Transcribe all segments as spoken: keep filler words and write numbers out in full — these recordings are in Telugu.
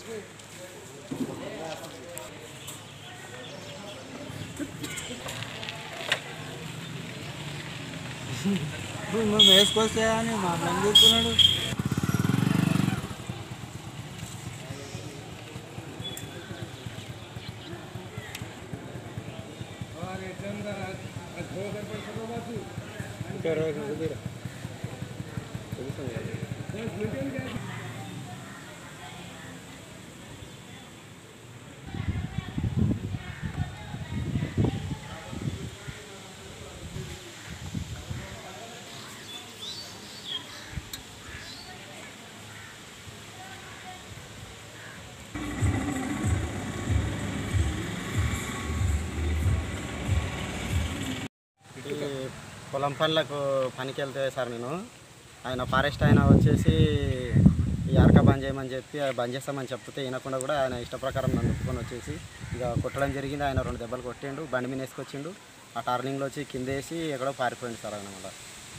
నువ్వు వేసుకొస్తే అని మాట్లాడి చెప్తున్నాడు. పొలం పనులకు పనికి వెళ్తే సార్ నేను ఆయన ఫారెస్ట్ ఆయన వచ్చేసి ఈ అరక బంద్ చేయమని చెప్పి బంద్ చేస్తామని చెప్తే వినకుండా కూడా ఆయన ఇష్ట ప్రకారం నన్ను ఒప్పుకొని వచ్చేసి ఇక కొట్టడం జరిగింది. ఆయన రెండు దెబ్బలు కొట్టిండు, బండి మీద వేసుకొచ్చిండు. ఆ టర్నింగ్లో వచ్చి కింద వేసి ఎక్కడో పారిపోయింది సార్ ఆయన. మళ్ళీ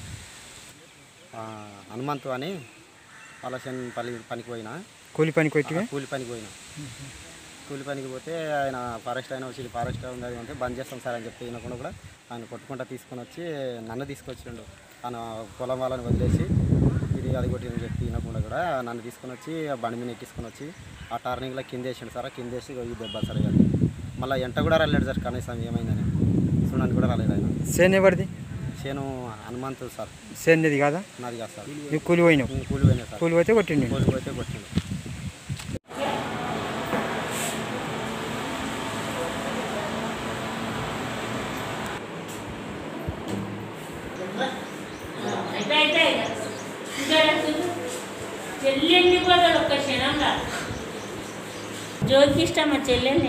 హనుమంతు అని ఆలోచన పని పనికి పోయినా కూలి పనికి వచ్చి కూలి పనికి పోయినా కూలి పనికి పోతే ఆయన ఫారెస్ట్ అయినా వచ్చి ఫారెస్ట్ ఉంది అంటే బంద్ చేస్తాం సార్ అని చెప్పి వినకుండా కూడా ఆయన కొట్టుకుంటా తీసుకొని వచ్చి నన్ను తీసుకొచ్చిండు. ఆయన పొలం వాళ్ళని వదిలేసి ఇది అది కొట్టిందని చెప్పి వినకుండా కూడా నన్ను తీసుకొని వచ్చి ఆ బండి మీద ఎక్కించుకొని వచ్చి ఆ టర్నింగ్లో కింద వేసిండు సార్. కింద వేసి ఈ దెబ్బ సార్. కానీ మళ్ళీ ఎంట కూడా రాలేడు సార్, కనీసం ఏమైందని చూడడానికి కూడా రాలేదు ఆయన. సేన్ ఎవరిది? సేను హనుమంతు సార్. సేన్ ఇది కాదా? నాది కాదు సార్. నువ్వు కూలి పోయినావు? కూలి పోయినా సార్. కూలి పోతే కొట్టిండు. కూలి పోతే కొట్టిండు. చెల్లెల్ని కూడా ఒక్క క్షణంగా జ్యోతికి ఇష్టం మా చెల్లెల్ని.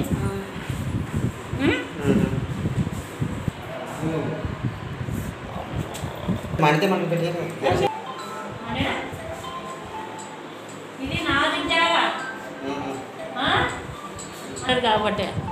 ఇది నాది జాగా కాబట్టి